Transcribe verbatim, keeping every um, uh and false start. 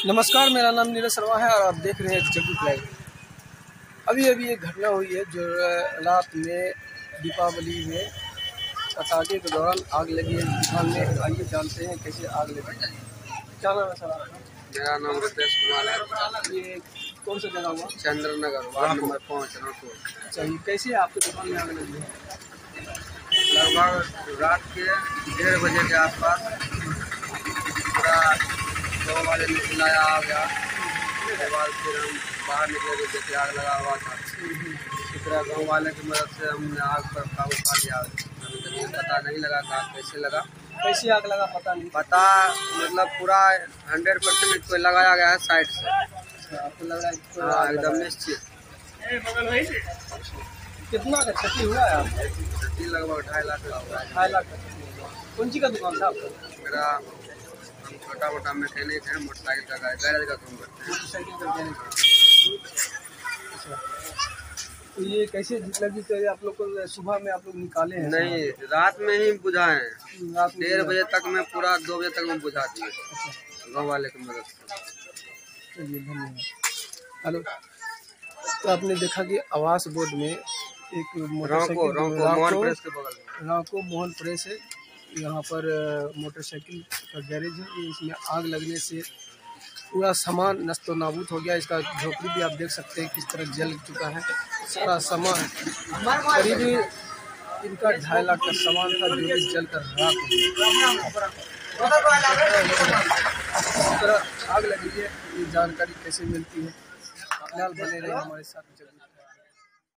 नमस्कार, मेरा नाम नीरज शर्मा है और आप देख रहे हैं जगू लाइव। अभी अभी एक घटना हुई है जो रात में दीपावली में पटाखे के दौरान आग लगी है दुकान में। आइए जानते हैं कैसे आग लगी। क्या नाम है सर आपका? मेरा नाम रितेश कुमार है। ये कौन सा जगह हुआ? चंद्र नगर वार्ड नंबर पाँच रामपुर। चाहिए कैसे आपकी दुकान में आग लगी है? लगभग रात के डेढ़ बजे के आसपास पूरा गाँव वाले ने बुलाया आ गया। उसके बाद फिर हम बाहर निकले तो देखे आग लगा हुआ था। इसी तरह गाँव वाले की मदद से हमने आग पर काबू पा लिया। हमें पता नहीं लगा था कैसे लगा, कैसे आग लगा पता नहीं। पता मतलब पूरा हंड्रेड परसेंट इसको लगाया गया है साइड से। अच्छा, आपको लग रहा है? हाँ, एकदम निश्चित। कितना का क्षति हुआ है आपको? क्षति लगभग ढाई लाख का हुआ है। ढाई लाख का क्षति हुआ। कौन सी का दुकान था आपका? मेरा हम छोटा मोटा मैकेनिक है, मोटरसाइकिल का गैरेज का काम करते हैं। मोटरसाइकिल का गैरेज। अच्छा, तो ये कैसे लगी? तो आप लोग को सुबह में आप लोग निकाले हैं? नहीं, रात में ही बुझाए हैं। रात में डेढ़ बजे तक में पूरा दो बजे तक में बुझा दिए अच्छा, गाँव वाले की मदद से। चलिए धन्यवाद। हेलो, तो आपने देखा कि आवास बोर्ड में एक रांको रांको मोहन प्रेस के बगल में रांको मोहन प्रेस है। यहाँ पर मोटरसाइकिल का गैरेज है। ये इसमें आग लगने से पूरा सामान नस्तो नाबूद हो गया। इसका झोपड़ी भी आप देख सकते हैं किस तरह जल चुका है। सारा सामान करीब इनका ढाई लाख का सामान था जो भी जल कर राख हो गया। इस तरह आग लगी है। ये जानकारी कैसे मिलती है? फिलहाल बने रहे हमारे साथ।